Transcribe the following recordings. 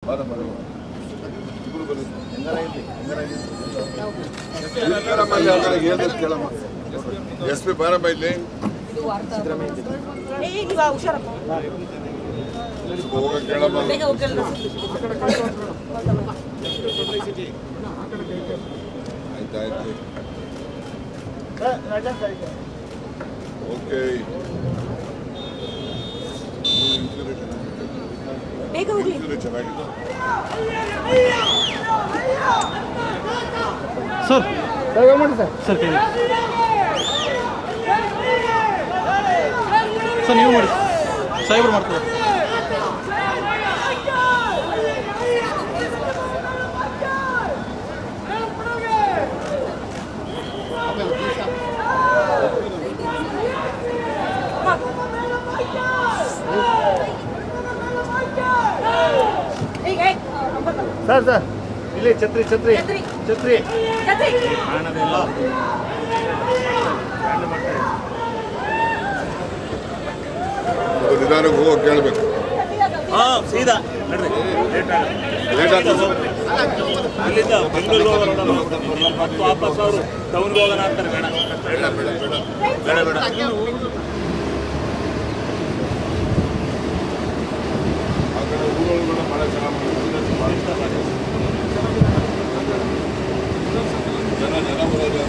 SP ಬಾರಮ್ಮ ಇಲ್ಲಿ ಆಯ್ತಾಯ್ತು ಓಕೆ ಚೆನ್ನಾಗಿದೆ ಸರ್ ಮಾಡಿ ಸರ್ ಸರ್ ಸರ್ ನೀವು ಮಾಡಿ ಸಾಹೇಬ್ರು ಮಾಡ್ತಾರೆ ಸರ್ ಸರ್ ಇಲ್ಲಿ ಛತ್ರಿ ಛತ್ರಿ ಛತ್ರಿ ನಿಧಾನಕ್ಕೆ ಹೋಗಿ ಕೇಳಬೇಕು ಸೀದಾ ಲೇಟ್ ಆಗ್ತದೆ ಅಲ್ಲಿಂದ ಬೆಂಗಳೂರು ಮತ್ತು ವಾಪಸ್ ಅವರು ಟೌನ್ಗೆ ಹೋಗೋಣ ಅಂತಾರೆ. ಬೇಡ ಬೇಡ ಬೇಡ ಬೇಡ ಬೇಡ ಆ ಕಡೆ ಊರುಗಳು ಭಾಳ ಚೆನ್ನಾಗಿ ಜನ ಬರೋದು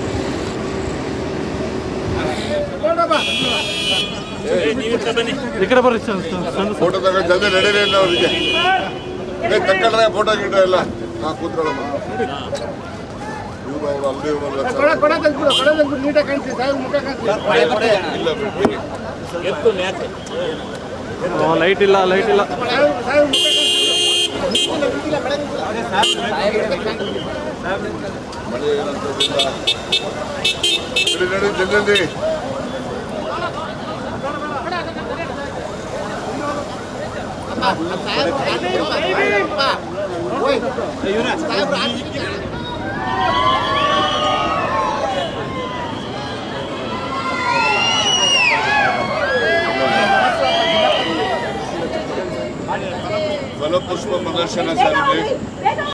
ಈ ಕಡೆ ಬರ್ರಿ ಫೋಟೋ ತಗೊಂಡು ಜಲ್ದಿ ನಡೀರಿ ಅಂತ ಅವ್ರಿಗೆ ತಕ್ಕೊಂಡ್ರೆ ಫೋಟೋ ಗಿಡ ಎಲ್ಲ ನಾ ಕೂತ್ಕೊಳ್ಳಮ್ಮ ಇವ್ರು ಅವ್ರು ಅಲ್ಲಿ ನೀಟಾಗಿ ಕಾಣಿಸಿ ಸಾಹೇಬ್ ಮುಖ ಕಾಣಿಸಿ ಇಲ್ಲ ಬಿಡಿ ಲೈಟ್ ಇಲ್ಲ ಲೈಟ್ ಇಲ್ಲ ಸಾಹೇಬ್ ಮುಖ ಮಳೆ ಏನಂತ ನಡಿ ಜಲ್ದಿ ಫಲಪುಷ್ಪ ಪ್ರದರ್ಶನ ಸಾರಿಗೆ